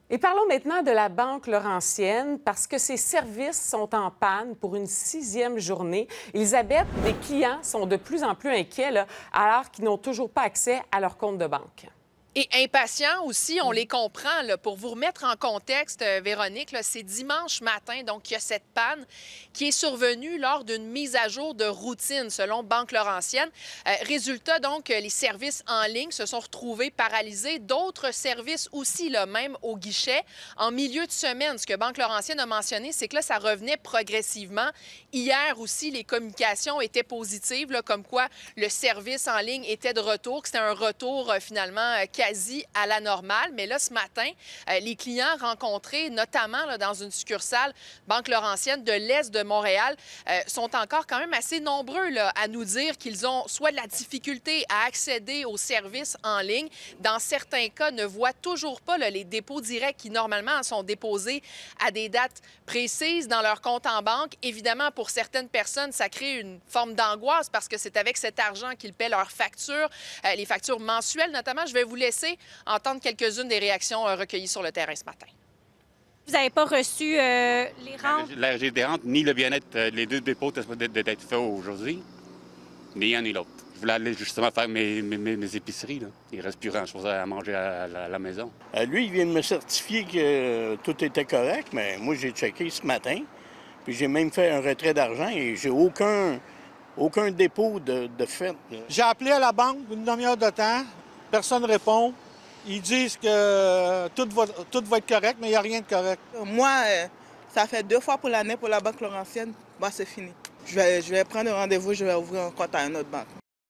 Et parlons maintenant de la Banque Laurentienne parce que ses services sont en panne pour une 6e journée. Elisabeth, les clients sont de plus en plus inquiets là, alors qu'ils n'ont toujours pas accès à leur compte de banque. Et impatients aussi, on les comprend. Là. Pour vous remettre en contexte, Véronique, c'est dimanche matin, donc il y a cette panne qui est survenue lors d'une mise à jour de routine, selon Banque Laurentienne. Résultat, donc, les services en ligne se sont retrouvés paralysés. D'autres services aussi, là, même au guichet. En milieu de semaine, ce que Banque Laurentienne a mentionné, c'est que là, ça revenait progressivement. Hier aussi, les communications étaient positives, là, comme quoi le service en ligne était de retour, que c'était un retour finalement quasi à la normale. Mais là, ce matin, les clients rencontrés, notamment là, dans une succursale Banque Laurentienne de l'Est de Montréal, sont encore quand même assez nombreux là, à nous dire qu'ils ont soit de la difficulté à accéder aux services en ligne. Dans certains cas, ne voient toujours pas là, les dépôts directs qui, normalement, sont déposés à des dates précises dans leur compte en banque. Évidemment, pour certaines personnes, ça crée une forme d'angoisse parce que c'est avec cet argent qu'ils paient leurs factures, les factures mensuelles notamment. Je vais vous laisser entendre quelques-unes des réactions recueillies sur le terrain ce matin. Vous n'avez pas reçu les rentes? La régie des rentes, ni le bien-être, les deux dépôts d'être faits aujourd'hui, ni un ni l'autre. Je voulais aller justement faire mes épiceries. Là. Il ne reste plus grand-chose à manger à la maison. Lui, il vient de me certifier que tout était correct, mais moi, j'ai checké ce matin. Puis j'ai même fait un retrait d'argent et j'ai aucun dépôt de fait. J'ai appelé à la banque une demi-heure de temps. Personne ne répond. Ils disent que tout va être correct, mais il n'y a rien de correct. Moi, ça fait 2 fois pour l'année pour la Banque Laurentienne. Bah, c'est fini. Je vais prendre un rendez-vous, je vais ouvrir un compte à une autre banque.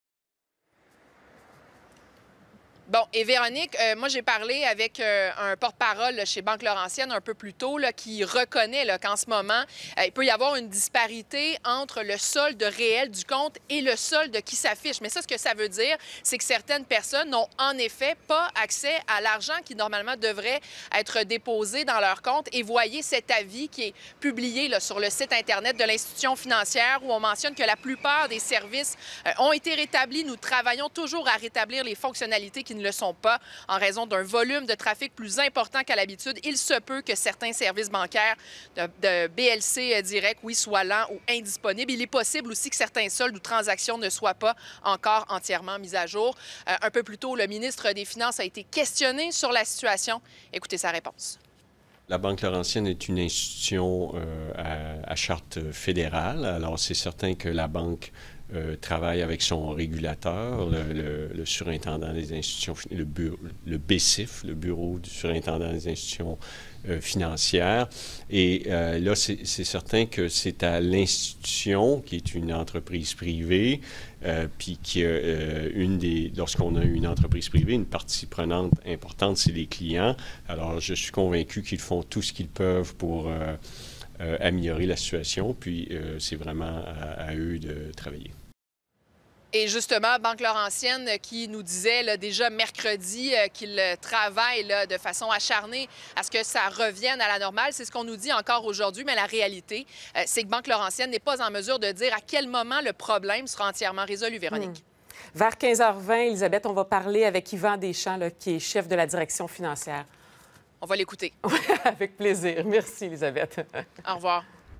Bon, et Véronique, moi, j'ai parlé avec un porte-parole chez Banque Laurentienne un peu plus tôt là, qui reconnaît là, qu'en ce moment, il peut y avoir une disparité entre le solde réel du compte et le solde qui s'affiche. Mais ça, ce que ça veut dire, c'est que certaines personnes n'ont en effet pas accès à l'argent qui, normalement, devrait être déposé dans leur compte. Et voyez cet avis qui est publié là, sur le site Internet de l'institution financière où on mentionne que la plupart des services ont été rétablis. Nous travaillons toujours à rétablir les fonctionnalités qui ne le sont pas en raison d'un volume de trafic plus important qu'à l'habitude. Il se peut que certains services bancaires de BLC direct, oui, soient lents ou indisponibles. Il est possible aussi que certains soldes ou transactions ne soient pas encore entièrement mis à jour. Un peu plus tôt, le ministre des Finances a été questionné sur la situation. Écoutez sa réponse. La Banque Laurentienne est une institution à charte fédérale. Alors, c'est certain que la Banque travaille avec son régulateur, le surintendant des institutions, le BCIF, le Bureau du surintendant des institutions financières. Et là, c'est certain que c'est à l'institution, qui est une entreprise privée, puis qui a lorsqu'on a une entreprise privée, une partie prenante importante, c'est les clients. Alors, je suis convaincu qu'ils font tout ce qu'ils peuvent pour améliorer la situation, puis c'est vraiment à eux de travailler. Et justement, Banque Laurentienne qui nous disait là, déjà mercredi qu'il travaille là, de façon acharnée à ce que ça revienne à la normale. C'est ce qu'on nous dit encore aujourd'hui, mais la réalité, c'est que Banque Laurentienne n'est pas en mesure de dire à quel moment le problème sera entièrement résolu, Véronique. Vers 15h20, Elisabeth, on va parler avec Yvan Deschamps, là, qui est chef de la direction financière. On va l'écouter. Avec plaisir. Merci, Elisabeth. Au revoir.